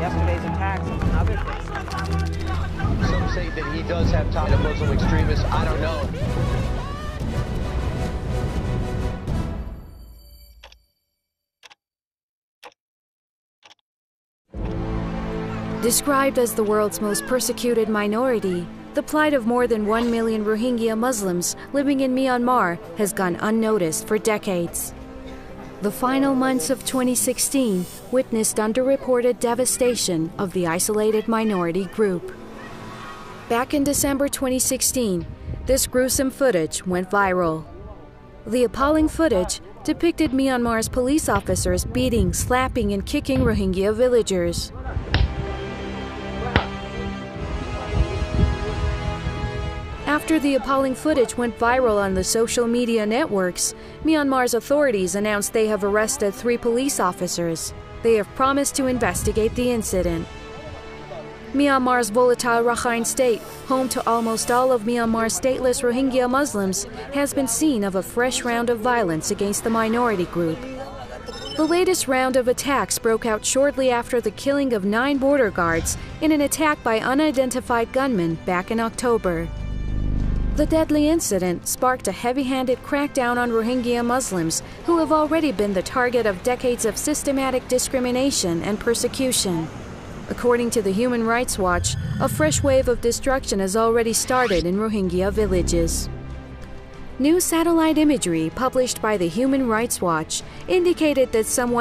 yesterday's attacks, among other things. Some say that he does have ties to Muslim extremists. I don't know. Described as the world's most persecuted minority, the plight of more than 1 million Rohingya Muslims living in Myanmar has gone unnoticed for decades. The final months of 2016 witnessed underreported devastation of the isolated minority group. Back in December 2016, this gruesome footage went viral. The appalling footage depicted Myanmar's police officers beating, slapping, and kicking Rohingya villagers. After the appalling footage went viral on the social media networks, Myanmar's authorities announced they have arrested 3 police officers. They have promised to investigate the incident. Myanmar's volatile Rakhine State, home to almost all of Myanmar's stateless Rohingya Muslims, has been seen of a fresh round of violence against the minority group. The latest round of attacks broke out shortly after the killing of 9 border guards in an attack by unidentified gunmen back in October. The deadly incident sparked a heavy-handed crackdown on Rohingya Muslims who have already been the target of decades of systematic discrimination and persecution. According to the Human Rights Watch, a fresh wave of destruction has already started in Rohingya villages. New satellite imagery published by the Human Rights Watch indicated that some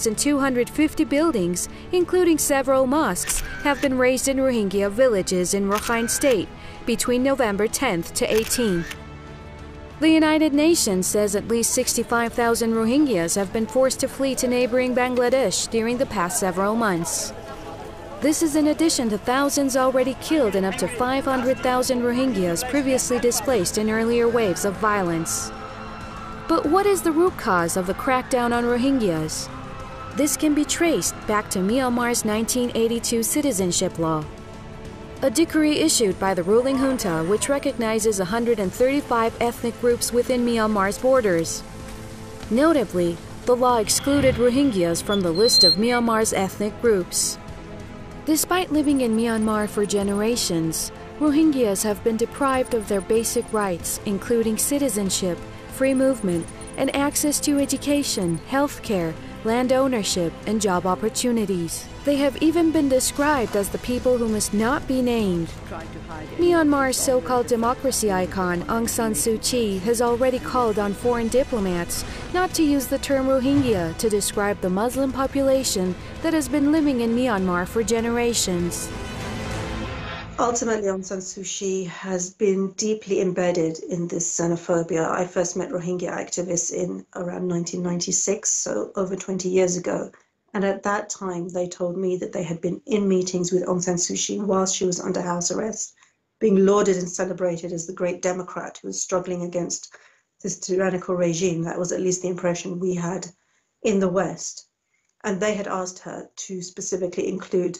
1,250 buildings, including several mosques, have been razed in Rohingya villages in Rakhine State between November 10th to 18th. The United Nations says at least 65,000 Rohingyas have been forced to flee to neighboring Bangladesh during the past several months. This is in addition to thousands already killed and up to 500,000 Rohingyas previously displaced in earlier waves of violence. But what is the root cause of the crackdown on Rohingyas? This can be traced back to Myanmar's 1982 citizenship law, a decree issued by the ruling junta which recognizes 135 ethnic groups within Myanmar's borders. Notably, the law excluded Rohingyas from the list of Myanmar's ethnic groups. Despite living in Myanmar for generations, Rohingyas have been deprived of their basic rights, including citizenship, free movement, and access to education, healthcare, land ownership, and job opportunities. They have even been described as the people who must not be named. Myanmar's so-called democracy icon Aung San Suu Kyi has already called on foreign diplomats not to use the term Rohingya to describe the Muslim population that has been living in Myanmar for generations. Ultimately, Aung San Suu Kyi has been deeply embedded in this xenophobia. I first met Rohingya activists in around 1996, so over 20 years ago. And at that time, they told me that they had been in meetings with Aung San Suu Kyi whilst she was under house arrest, being lauded and celebrated as the great democrat who was struggling against this tyrannical regime. That was at least the impression we had in the West. And they had asked her to specifically include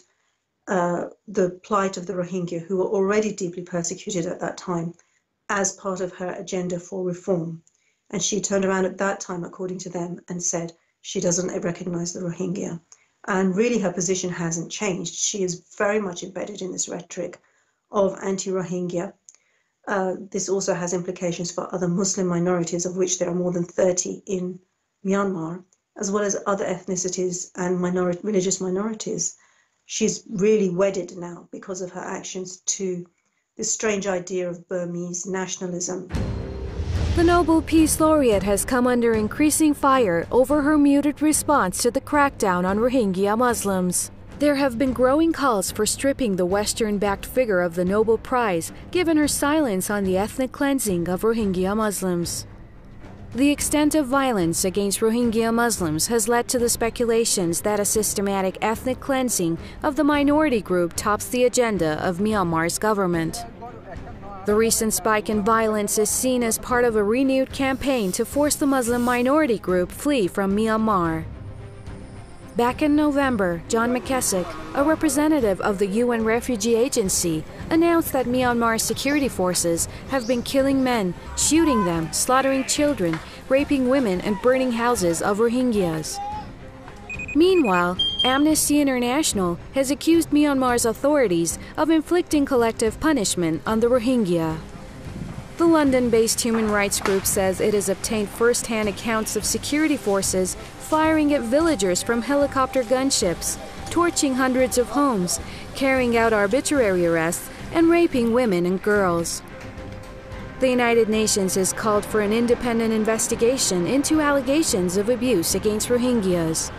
the plight of the Rohingya, who were already deeply persecuted at that time, as part of her agenda for reform. And she turned around at that time, according to them, and said she doesn't recognize the Rohingya. And really her position hasn't changed. She is very much embedded in this rhetoric of anti-Rohingya. This also has implications for other Muslim minorities, of which there are more than 30 in Myanmar, as well as other ethnicities and religious minorities. She's really wedded now, because of her actions, to this strange idea of Burmese nationalism. The Nobel Peace Laureate has come under increasing fire over her muted response to the crackdown on Rohingya Muslims. There have been growing calls for stripping the Western-backed figure of the Nobel Prize, given her silence on the ethnic cleansing of Rohingya Muslims. The extent of violence against Rohingya Muslims has led to the speculations that a systematic ethnic cleansing of the minority group tops the agenda of Myanmar's government. The recent spike in violence is seen as part of a renewed campaign to force the Muslim minority group flee from Myanmar. Back in November, John McKessick, a representative of the UN Refugee Agency, announced that Myanmar's security forces have been killing men, shooting them, slaughtering children, raping women, and burning houses of Rohingyas. Meanwhile, Amnesty International has accused Myanmar's authorities of inflicting collective punishment on the Rohingya. The London-based human rights group says it has obtained first-hand accounts of security forces firing at villagers from helicopter gunships, torching hundreds of homes, carrying out arbitrary arrests, and raping women and girls. The United Nations has called for an independent investigation into allegations of abuse against Rohingyas.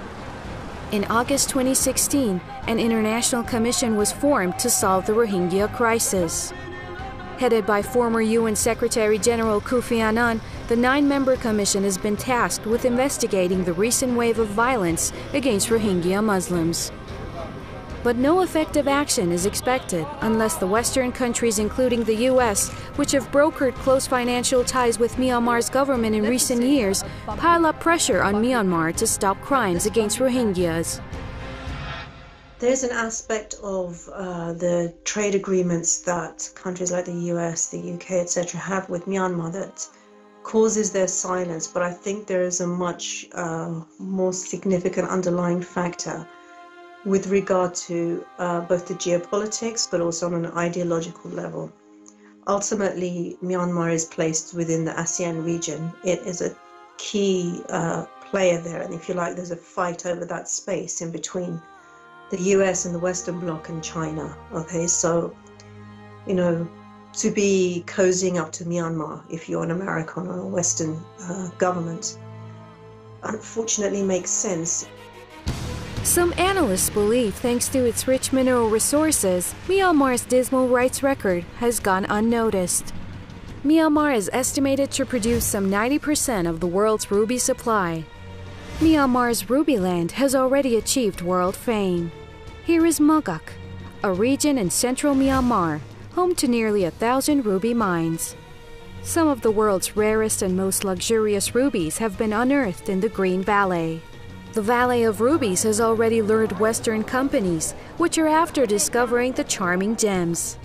In August 2016, an international commission was formed to solve the Rohingya crisis. Headed by former UN Secretary General Kofi Annan, the 9-member commission has been tasked with investigating the recent wave of violence against Rohingya Muslims. But no effective action is expected unless the Western countries, including the US, which have brokered close financial ties with Myanmar's government in recent years, pile up pressure on Myanmar to stop crimes against Rohingyas. There's an aspect of the trade agreements that countries like the US, the UK, etc. have with Myanmar that causes their silence, but I think there is a much more significant underlying factor with regard to both the geopolitics, but also on an ideological level. Ultimately, Myanmar is placed within the ASEAN region. It is a key player there, and if you like, there's a fight over that space in between the US and the Western Bloc and China. Okay, so, you know, to be cozying up to Myanmar, if you're an American or a Western government, unfortunately makes sense. Some analysts believe, thanks to its rich mineral resources, Myanmar's dismal rights record has gone unnoticed. Myanmar is estimated to produce some 90% of the world's ruby supply. Myanmar's ruby land has already achieved world fame. Here is Mogok, a region in central Myanmar, home to nearly 1,000 ruby mines. Some of the world's rarest and most luxurious rubies have been unearthed in the Green Valley. The Valley of Rubies has already lured Western companies, which are after discovering the charming gems.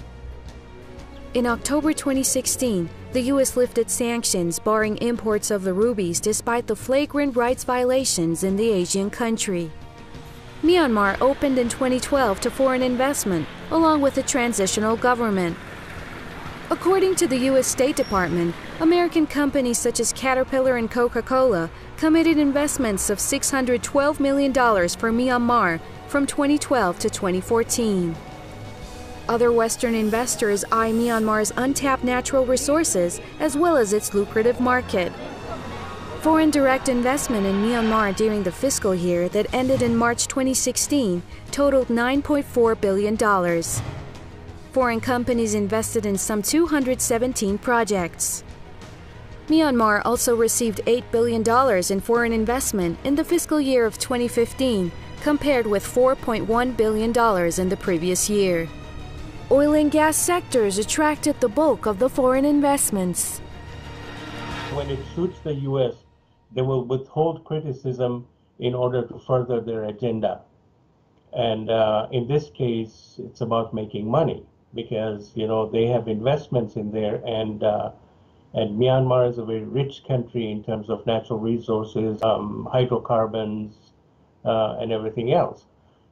In October 2016, the U.S. lifted sanctions barring imports of the rubies despite the flagrant rights violations in the Asian country. Myanmar opened in 2012 to foreign investment, along with a transitional government. According to the U.S. State Department, American companies such as Caterpillar and Coca-Cola committed investments of $612 million for Myanmar from 2012 to 2014. Other Western investors eye Myanmar's untapped natural resources as well as its lucrative market. Foreign direct investment in Myanmar during the fiscal year that ended in March 2016 totaled $9.4 billion. Foreign companies invested in some 217 projects. Myanmar also received $8 billion in foreign investment in the fiscal year of 2015, compared with $4.1 billion in the previous year. Oil and gas sectors attracted the bulk of the foreign investments. When it suits the U.S., they will withhold criticism in order to further their agenda. And in this case, it's about making money because, you know, they have investments in there, and Myanmar is a very rich country in terms of natural resources, hydrocarbons, and everything else.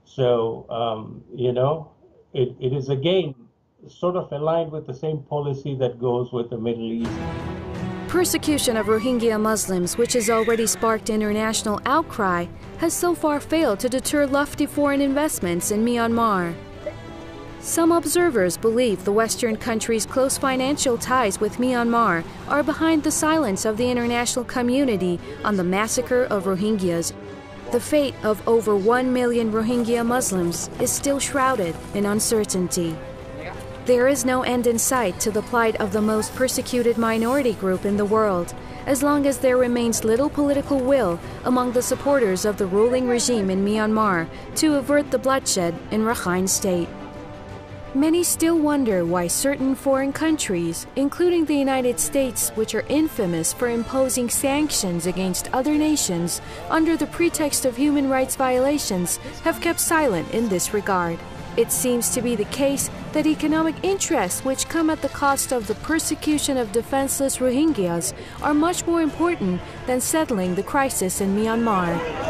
So, you know, it is again sort of aligned with the same policy that goes with the Middle East. Persecution of Rohingya Muslims, which has already sparked international outcry, has so far failed to deter lofty foreign investments in Myanmar. Some observers believe the Western country's close financial ties with Myanmar are behind the silence of the international community on the massacre of Rohingyas. The fate of over 1 million Rohingya Muslims is still shrouded in uncertainty. There is no end in sight to the plight of the most persecuted minority group in the world, as long as there remains little political will among the supporters of the ruling regime in Myanmar to avert the bloodshed in Rakhine State. Many still wonder why certain foreign countries, including the United States, which are infamous for imposing sanctions against other nations under the pretext of human rights violations, have kept silent in this regard. It seems to be the case that economic interests which come at the cost of the persecution of defenseless Rohingyas are much more important than settling the crisis in Myanmar.